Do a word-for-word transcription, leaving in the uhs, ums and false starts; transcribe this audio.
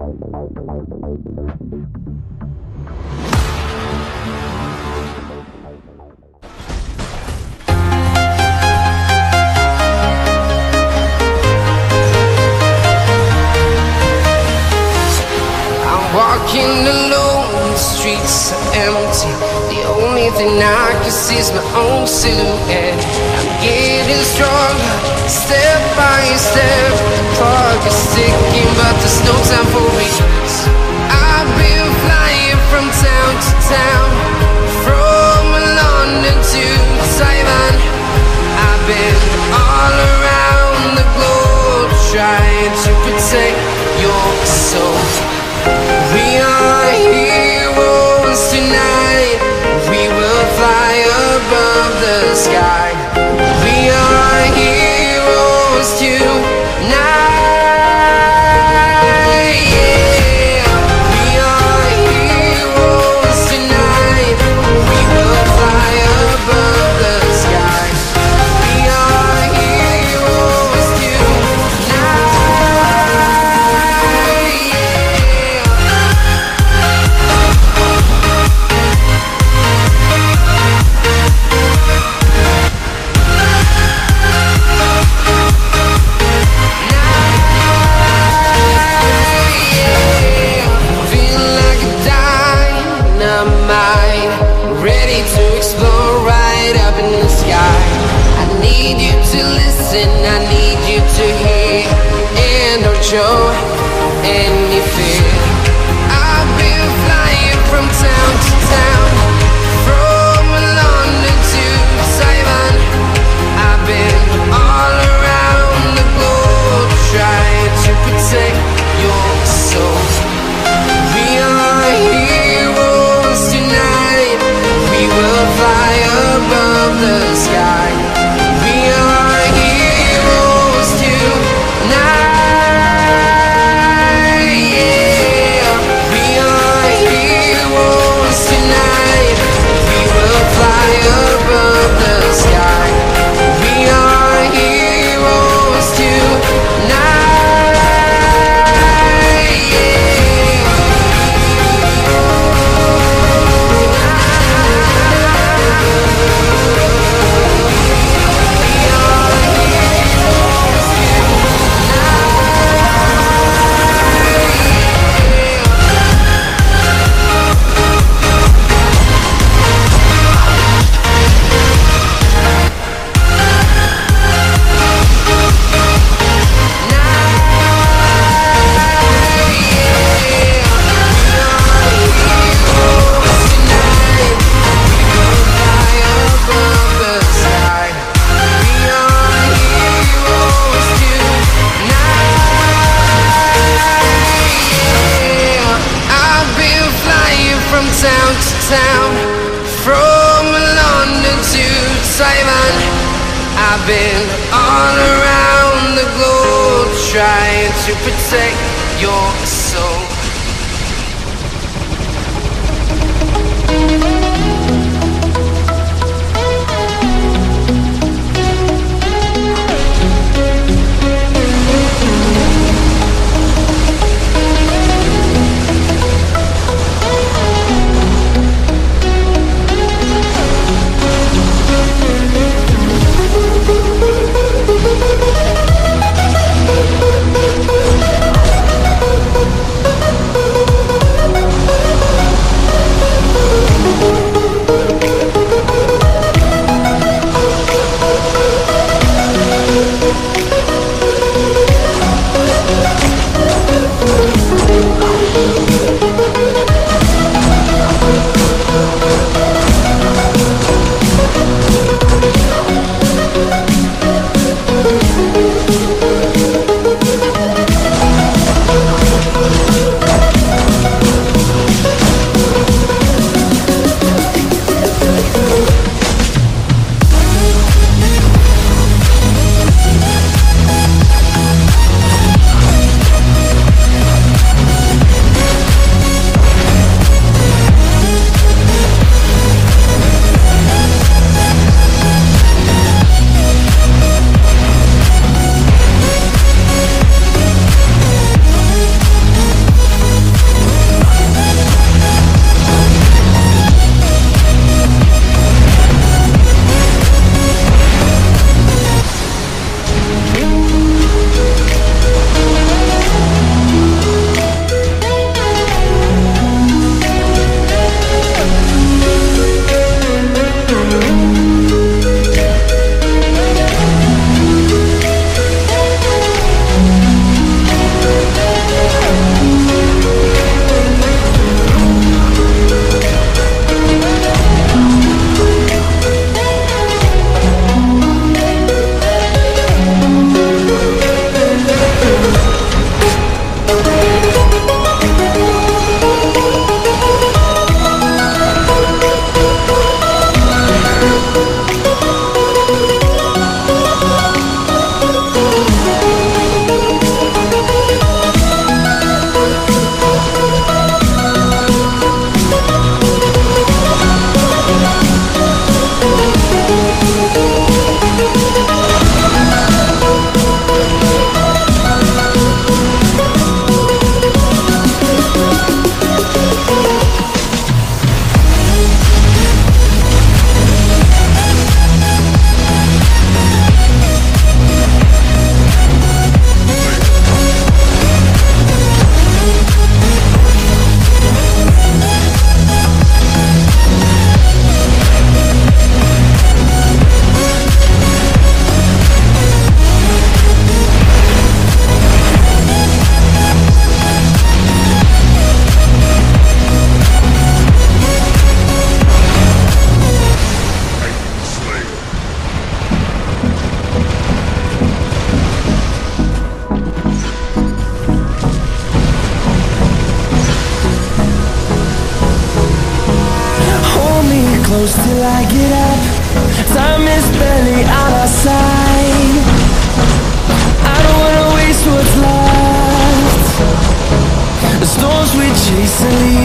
Walking alone, the streets are empty. The only thing I can see is my own silhouette. I'm getting stronger, step by step. The clock is ticking, but there's no time for regrets. I've been flying from town to town, from London to Taiwan. I've been all around the globe, trying to protect your soul. We are heroes tonight. We will fly above the sky. We are heroes tonight. Yeah. We are heroes tonight. We will fly above the sky. We are heroes tonight. Ready to explore right up in the sky. I need you to listen, I need you to hear, and don't show any fear. I've been flying from town to town, from London to Taiwan. I've been all around the globe, trying to protect your soul. We are heroes tonight. We will fly above the sky. We are heroes tonight. Yeah. We are heroes tonight. We will fly above the sky. We are heroes tonight. Town to town, from London to Taiwan. I've been all around the globe, trying to protect your soul. I get up, time is barely on our side. I don't wanna waste what's left. The storms we chase and leave